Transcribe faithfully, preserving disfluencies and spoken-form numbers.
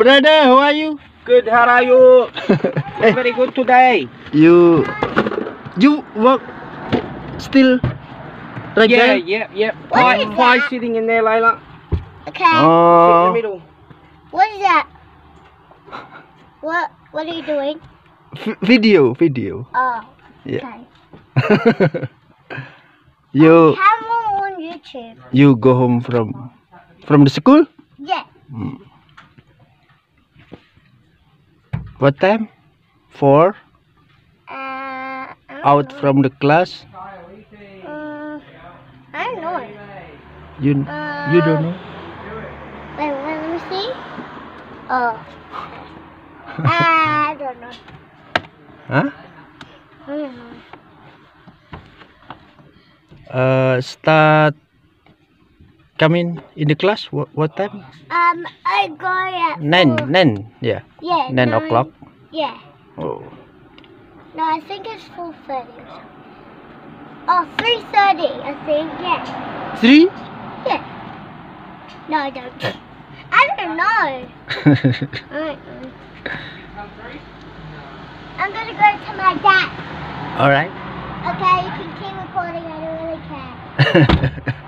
brother, how are you? Good, how are you? Very good today. You you work still right Yeah, there? yeah, yeah. What Pie, is pie that? sitting in there, Layla. Okay. Sit in the Oh, middle. What is that? What What are you doing? v- video, video. Oh. Yeah. Okay. you Camera on YouTube. you go home from from the school? Yeah. Mm. What time? Four? Uh. I don't Out know. from the class? Uh, I don't know. You Uh, you don't know? Wait, let me see. Oh. I don't know. Huh? I don't know. Uh, start coming in the class. What what time? Um, I go at Nine, four. nine. Yeah, Yeah. nine o'clock. Yeah. Oh, No, I think it's four thirty or something. Oh, three thirty, I think. Yeah. three? Yeah. No, I don't. I don't know. I don't know. I'm gonna go to my dad. All right. Okay, you can keep recording. I don't really care.